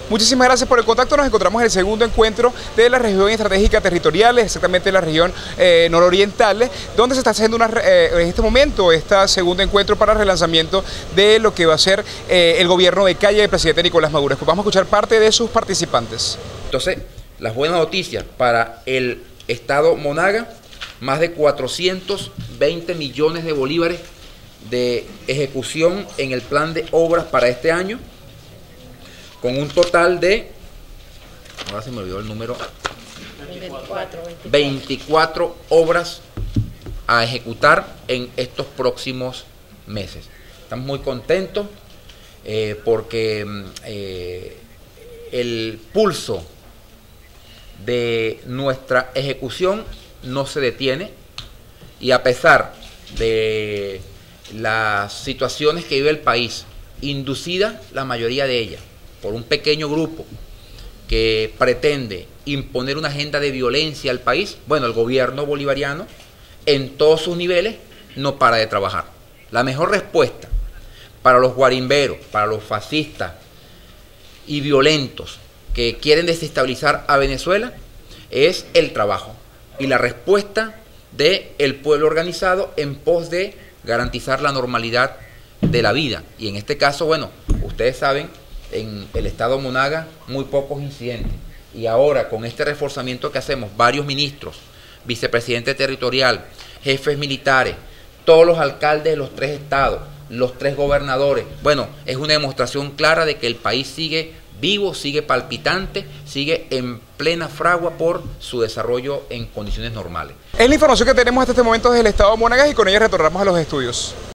Muchísimas gracias por el contacto. Nos encontramos en el segundo encuentro de la región estratégica territorial, exactamente la región nororiental, donde se está haciendo en este momento este segundo encuentro para el relanzamiento de lo que va a ser el gobierno de calle del presidente Nicolás Maduro. Pues vamos a escuchar parte de sus participantes. Entonces, las buenas noticias para el estado Monaga: más de 420 millones de bolívares de ejecución en el plan de obras para este año, con un total de, ahora se me olvidó el número, 24 obras a ejecutar en estos próximos meses. Estamos muy contentos porque el pulso de nuestra ejecución no se detiene, y a pesar de las situaciones que vive el país, inducida la mayoría de ellas por un pequeño grupo que pretende imponer una agenda de violencia al país, bueno, el gobierno bolivariano en todos sus niveles no para de trabajar. La mejor respuesta para los guarimberos, para los fascistas y violentos que quieren desestabilizar a Venezuela es el trabajo y la respuesta del pueblo organizado en pos de garantizar la normalidad de la vida. Y en este caso, bueno, ustedes saben, en el estado Monaga muy pocos incidentes, y ahora con este reforzamiento que hacemos, varios ministros, vicepresidente territorial, jefes militares, todos los alcaldes de los 3 estados, los 3 gobernadores, bueno, es una demostración clara de que el país sigue vivo, sigue palpitante, sigue en plena fragua por su desarrollo en condiciones normales. Es la información que tenemos hasta este momento desde el estado de Monagas, y con ella retornamos a los estudios.